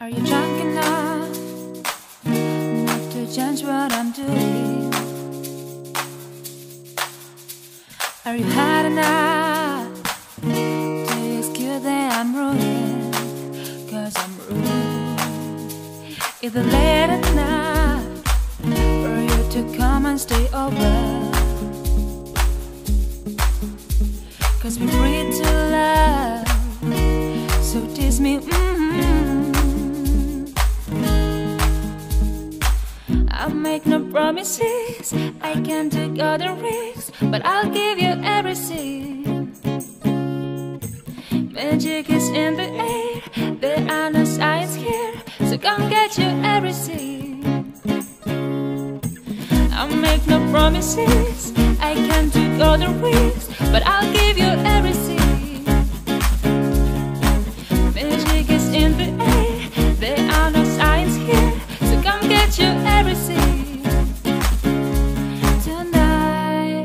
Are you drunk enough not to change what I'm doing? Are you hard enough to excuse that I'm ruined? Cause I'm ruined. Either late at night for you to come and stay over. Cause we're free to love, so tease me. I'll make no promises, I can't take other risks, but I'll give you everything. Magic is in the air, there are no signs here, so come get you everything. I'll make no promises, I can't take other risks, but I'll give you everything. Magic is in the air, there are no signs here, so come get you everything tonight.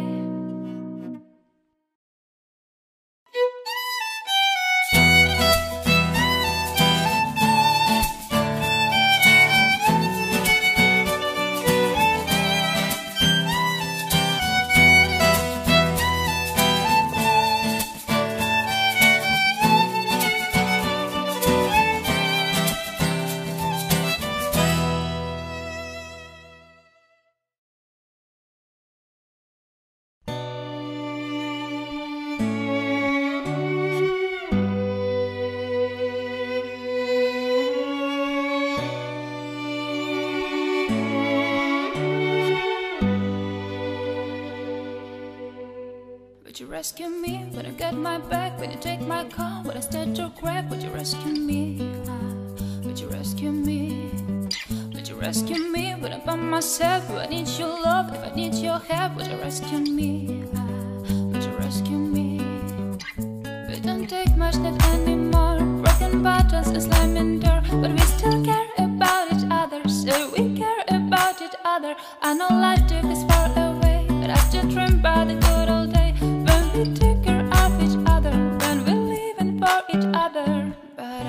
Would you rescue me when I get my back? When you take my car, when I start to crack? Would you rescue me? Would you rescue me? Would you rescue me when I'm by myself? Do I need your love? If I need your help, would you rescue me? Would you rescue me? We don't take much not anymore. Broken bottles and slamming door, but we still care about each other. So we care about each other. I know life took us far away, but I still dream about the good old days. We take care of each other when we're living for each other. But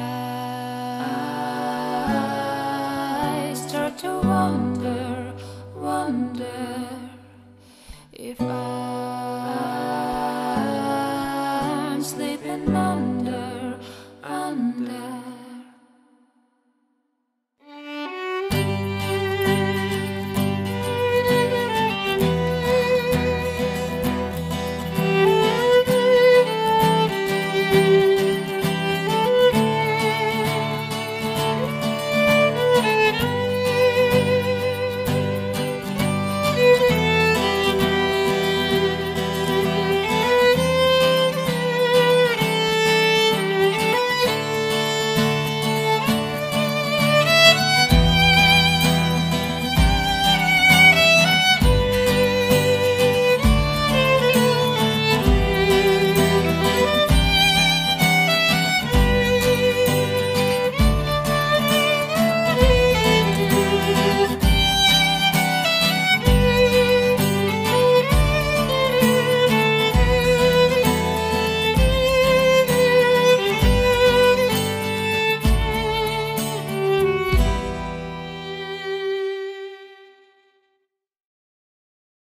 I start to wonder if I